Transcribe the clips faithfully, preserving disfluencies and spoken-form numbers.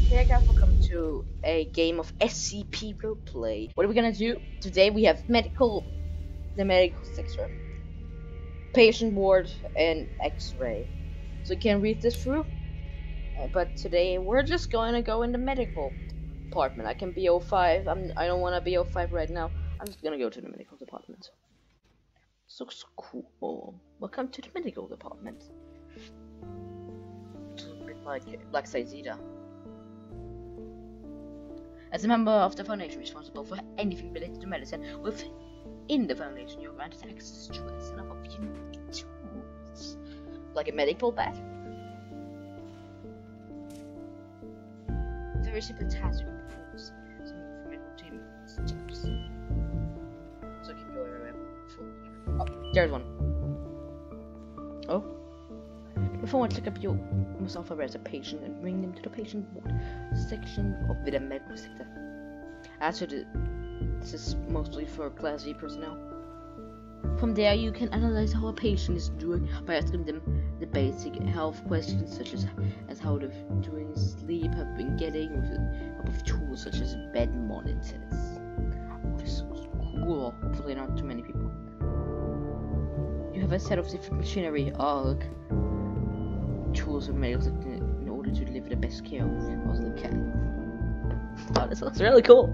Hey guys, welcome to a game of S C P Roleplay. What are we gonna do? Today we have medical, the medical sector, patient ward, and X-ray. So you can read this through, uh, but today we're just going to go in the medical department. I can be O five, I'm, I don't want to be O five right now. I'm just gonna go to the medical department. This looks cool. Welcome to the medical department. It's a bit like Black Side Zeta. As a member of the Foundation responsible for anything related to medicine, within the Foundation you are granted access to a set of unique tools, like a medical bed. Very simple task you can perform. Some for medical team steps. So I can go around. Oh, there's one. Oh. Before I look up you must offer as a patient and bring them to the patient ward section of the medical sector. As to the, this is mostly for Class A personnel. From there you can analyze how a patient is doing by asking them the basic health questions such as, as how they're doing sleep, have been getting, with the help of tools such as bed monitors. Oh, this is cool. Hopefully not too many people. You have a set of different machinery. Oh look. Tools and medical in order to deliver the best care as they can. Oh, this looks really cool.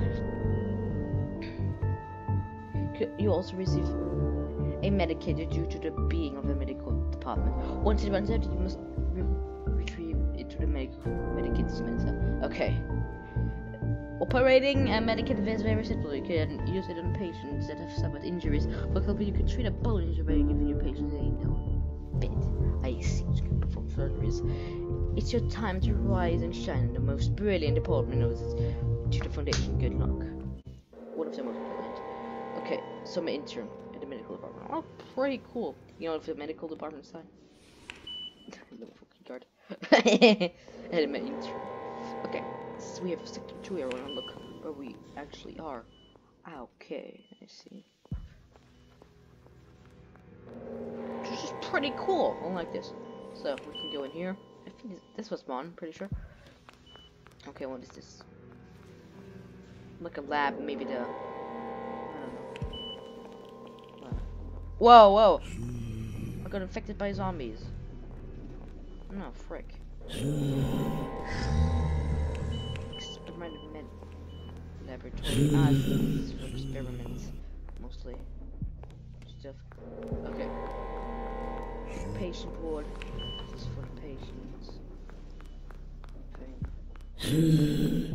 You also receive a medicator due to the being of the medical department. Once it runs out, you must re retrieve it to the medical medicated dispenser. Okay. Operating a medicator is very simple. You can use it on patients that have suffered injuries. For example, you can treat a bone injury by giving your patient a no bed. I see you can perform surgeries. It's your time to rise and shine in the most brilliant department of to the Foundation. Good luck. One of the most brilliant. Okay, so I'm an intern at the medical department. Oh, pretty cool. You know, if the medical department side. No fucking card. And my intern. Okay, so we have sector two here. I want to look where we actually are. Okay, I see. This is pretty cool. I like this. So we can go in here. I think this, this was spawn. Pretty sure. Okay, what is this? Like a lab, maybe the. I don't know. Whoa, whoa! I got infected by zombies. No, frick. Experimental med laboratory. Ah, this is for experiments, mostly. Stuff. Okay. Patient ward. This is for the patients. Okay.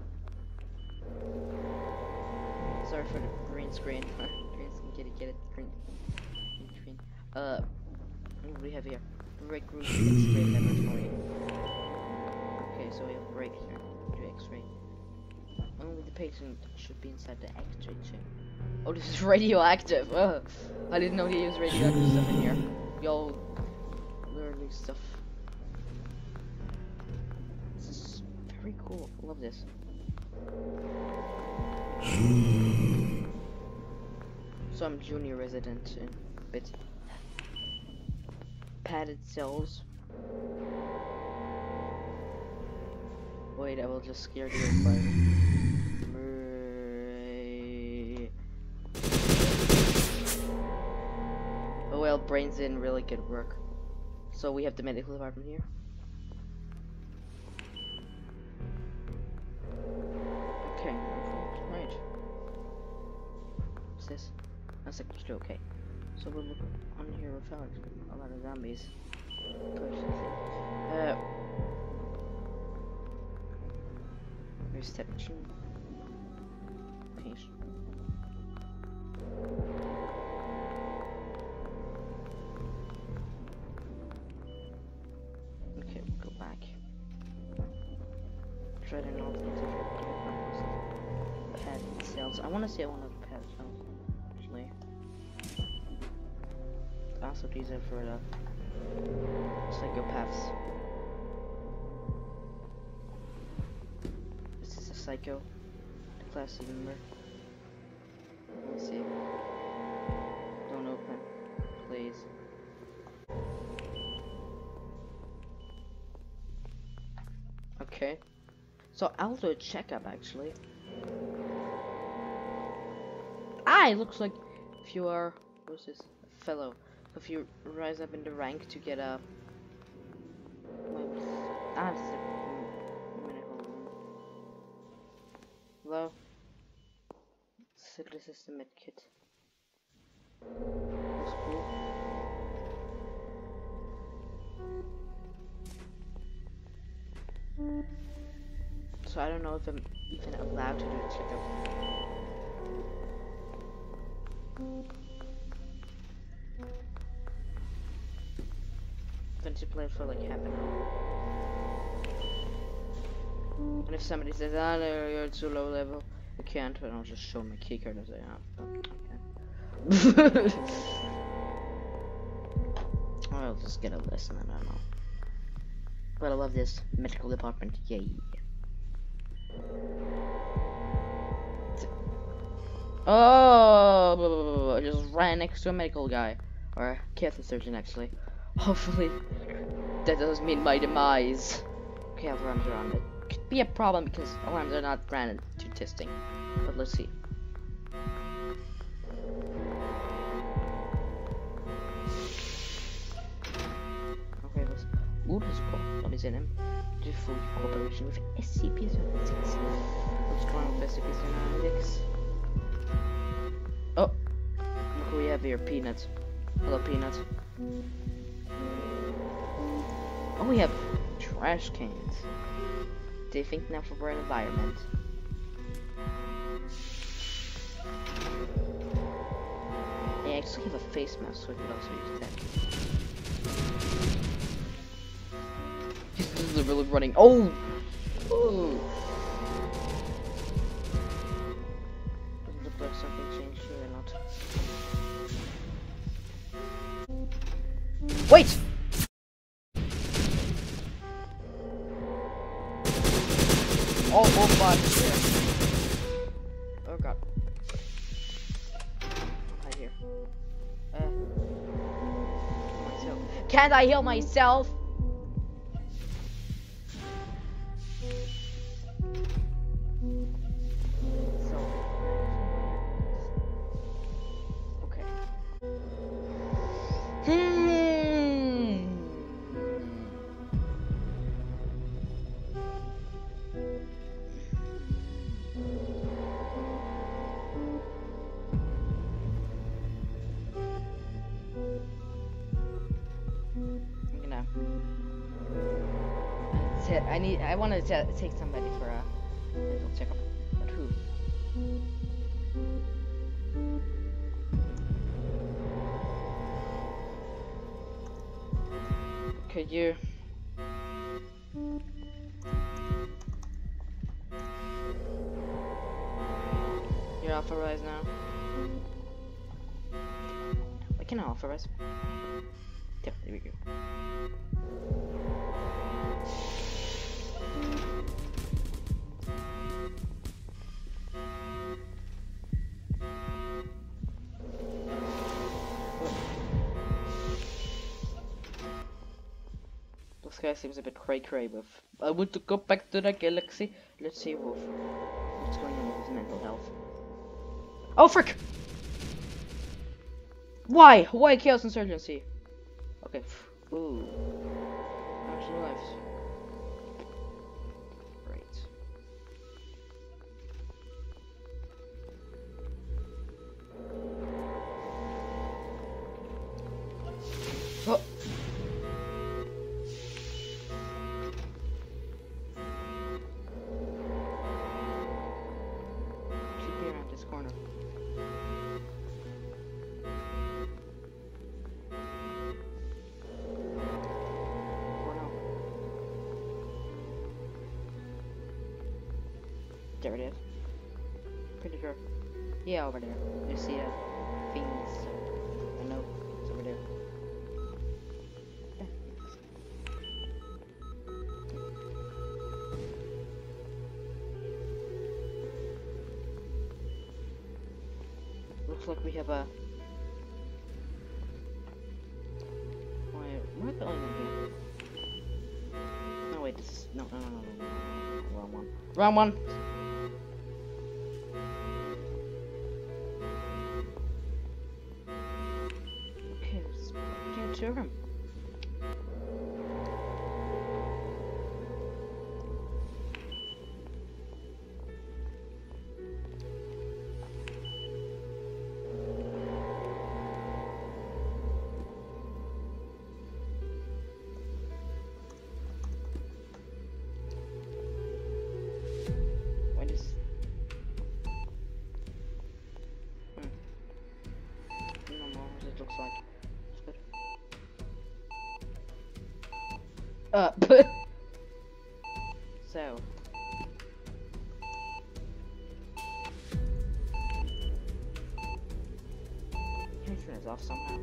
Sorry for the green screen. Green screen, get it, get it. Green, green screen. Uh, what do we have here? Break room, X-ray laboratory. Okay, so we have break here. Do X-ray. Only the patient should be inside the X-ray chamber. Oh, this is radioactive. Ugh. I didn't know they use radioactive stuff in here. Y'all learning stuff. This is very cool. I love this. So I'm junior resident in a bit. Padded cells. Wait, I will just scare you by. Oh well, brains in really good work. So we have the medical department here. Okay, right. What's this? That's like still okay. So we'll look on here. We found a lot of zombies. Uh, reception. Patient. Okay, we'll go back. Try to know if pad cells. I want to say I want to pad cells. Actually. Also, these are for the psychopaths. This is a psycho, the class member. Let me see. Don't open, please. Okay. So I'll do a checkup actually. Ah, it looks like if you are, what's this, a fellow. If you rise up in the rank to get a, what was, ah, this is a, a minute, hold on. Hello? So this is the med kit. Looks cool. So I don't know if I'm even allowed to do a checkup. Then to play for like half an hour. And if somebody says, ah, no, you're too low level, you can't, then I'll just show my keycard and say, ah, okay. Or I'll just get a lesson, I don't know. But I love this medical department, yay. Oh, I just ran next to a medical guy. Or a cancer surgeon, actually. Hopefully, that doesn't mean my demise. Okay, I have alarms around it. Could be a problem because alarms are not granted to testing. But let's see. Okay, let's. Ooh, this is cool. What is in him? Do full cooperation with S C P seventy-six. What's going on with S C P seventy-six? Oh, look who we have here, Peanut. Hello, Peanut. Oh, we have trash cans. They think now for our environment. They actually have a face mask, so we could also use that. This is really running. Oh! Oh! Doesn't look like something changed here or not. Wait! Oh, oh, god. Oh, god. Right here. Uh. Myself. Can't I heal myself? So. Okay. Hmm. I need. I want to take somebody for a mental checkup. But who? Could you? You're authorized now. I can authorize. Yeah, there we go. This guy seems a bit cray cray with. I want to go back to the galaxy. Let's see Wolf. What's going on with his mental health. Oh frick! Why? Why chaos insurgency? Okay. Ooh. Actual lives. Great. Oh. Should be around this corner. There it is. Pretty sure. Yeah, over there. You see uh, things. I know. It's over there. Yeah. Looks like we have a. Wait, where's the only one here? No, wait, this is this. No, no, no, no, no, no, no. Wrong one. Wrong one. Okay, let's get to him. Looks like it's good. Uh, so can I turn this off somehow?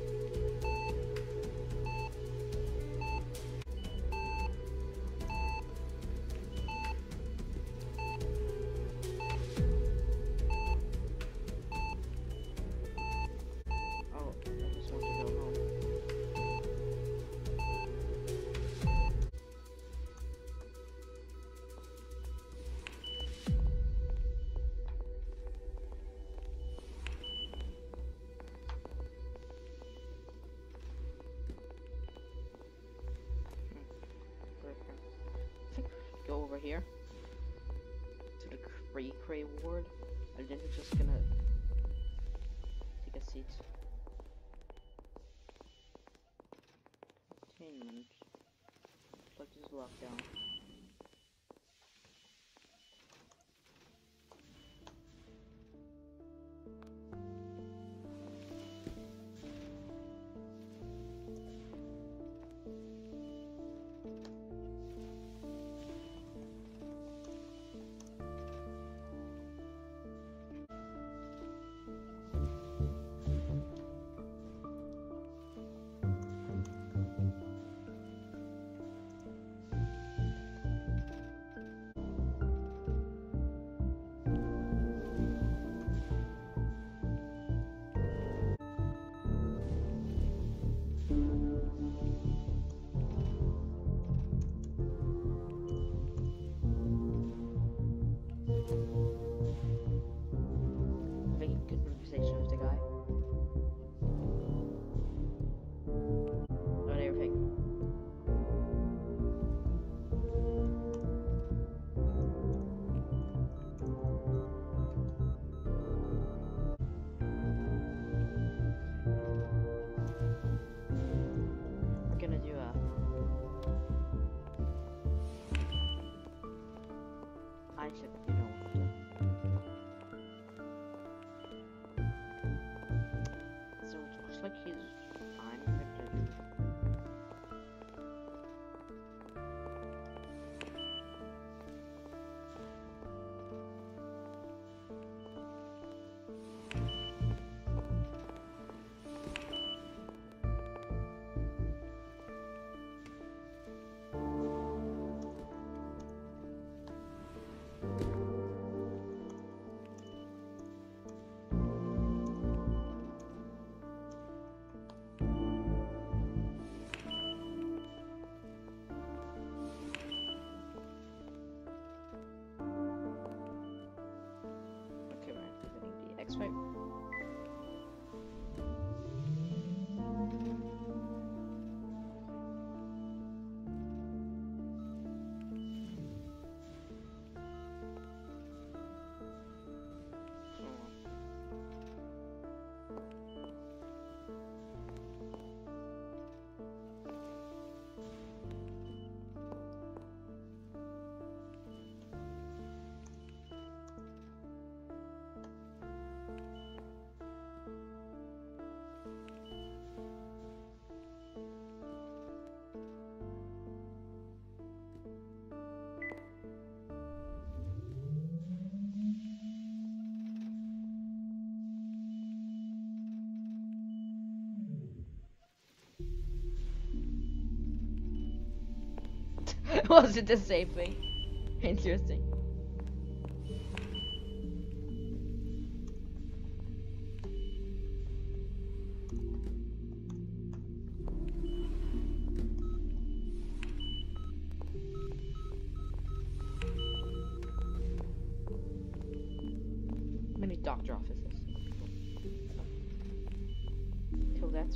Go over here to the Cray Cray ward, and then we're just gonna take a seat. Containment. Looks like this is locked down. Except you don't. So it looks like he's fine. Right. Was it the same thing? Interesting. doctor offices. Kill that.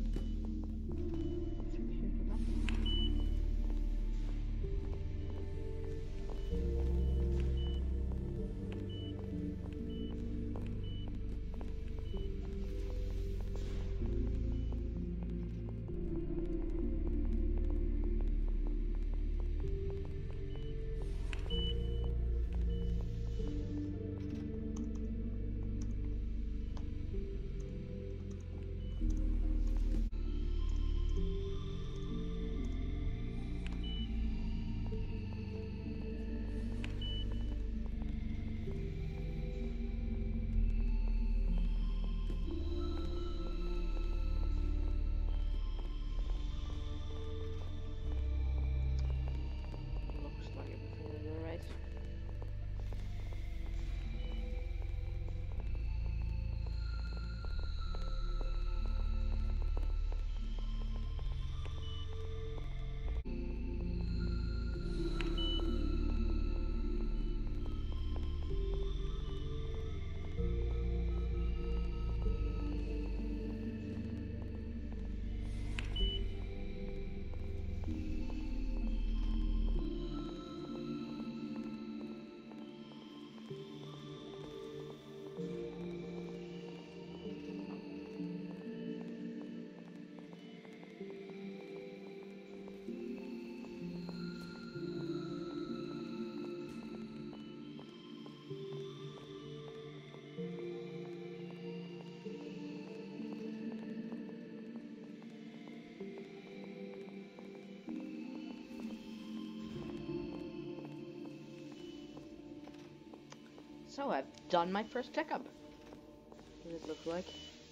So I've done my first checkup. What does it look like?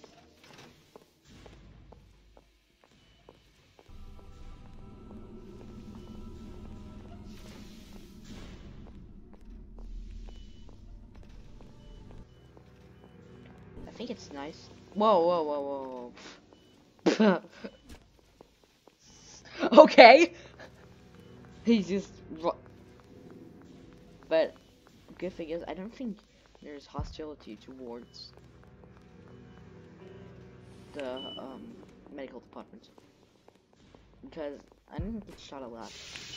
I think it's nice. Whoa, whoa, whoa, whoa, whoa. Okay. He's just. But good thing is, I don't think there's hostility towards the um, medical department, because I didn't get shot a lot.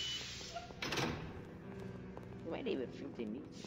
You might even think they need me.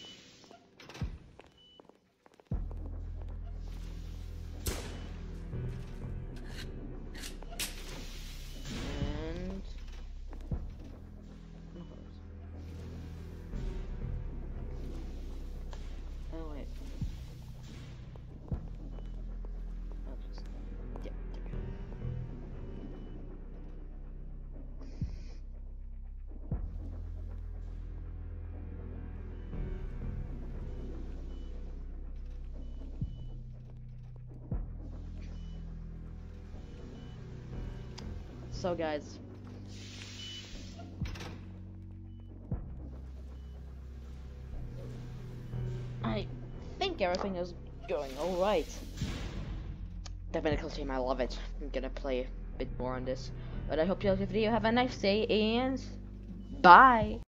So guys, I think everything is going alright. The medical team, I love it. I'm gonna play a bit more on this. But I hope you like the video. Have a nice day and bye!